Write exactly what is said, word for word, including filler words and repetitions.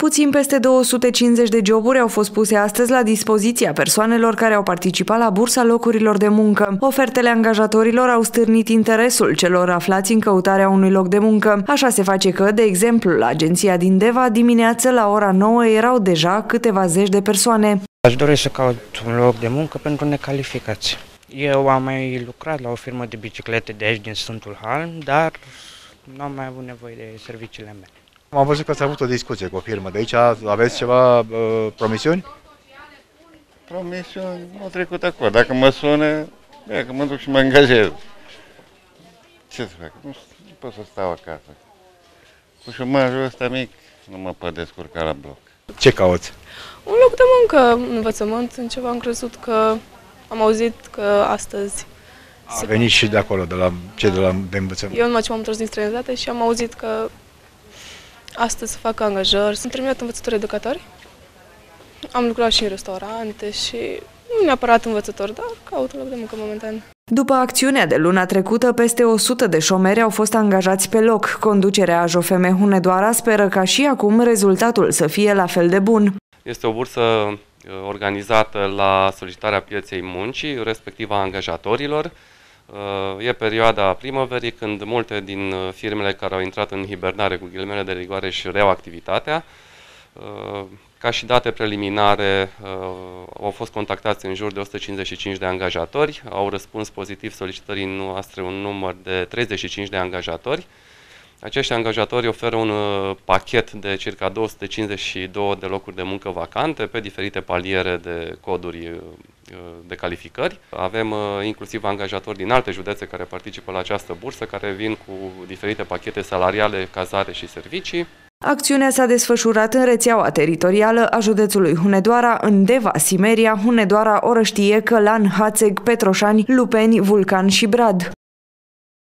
Puțin peste două sute cincizeci de joburi au fost puse astăzi la dispoziția persoanelor care au participat la bursa locurilor de muncă. Ofertele angajatorilor au stârnit interesul celor aflați în căutarea unui loc de muncă. Așa se face că, de exemplu, la agenția din Deva, dimineață la ora nouă erau deja câteva zeci de persoane. Aș dori să caut un loc de muncă pentru necalificați. Eu am mai lucrat la o firmă de biciclete de aici din Sfântul Halm, dar nu am mai avut nevoie de serviciile mele. Am văzut că ați avut o discuție cu o firmă de aici. Aveți ceva uh, promisiuni? Promisiuni? Nu trecut acolo. Dacă mă sună, bine, că mă duc și mă angajez. Ce să fac? Nu, nu pot să stau acasă. Cu șomajul ăsta mic nu mă pot descurca la bloc. Ce cauți? Un loc de muncă, un învățământ, în ceva am crezut că am auzit că astăzi... A venit și de acolo, de la cei de la de învățământ. Eu numai ce m-am întors din străinătate și am auzit că astăzi se fac angajări. Sunt terminat învățător educator. Am lucrat și în restaurante și nu neapărat învățător, dar caut un loc de muncă momentan. După acțiunea de luna trecută, peste o sută de șomeri au fost angajați pe loc. Conducerea A J O F M Hunedoara speră ca și acum rezultatul să fie la fel de bun. Este o bursă organizată la solicitarea pieței muncii, respectiv a angajatorilor. E perioada primăverii, când multe din firmele care au intrat în hibernare cu ghilimele de rigoare își reau activitatea. Ca și date preliminare, au fost contactați în jur de o sută cincizeci și cinci de angajatori, au răspuns pozitiv solicitării noastre un număr de treizeci și cinci de angajatori. Acești angajatori oferă un pachet de circa două sute cincizeci și două de locuri de muncă vacante pe diferite paliere de coduri de calificări. Avem inclusiv angajatori din alte județe care participă la această bursă, care vin cu diferite pachete salariale, cazare și servicii. Acțiunea s-a desfășurat în rețeaua teritorială a județului Hunedoara, în Deva, Simeria, Hunedoara, Orăștie, Călan, Hațeg, Petroșani, Lupeni, Vulcan și Brad.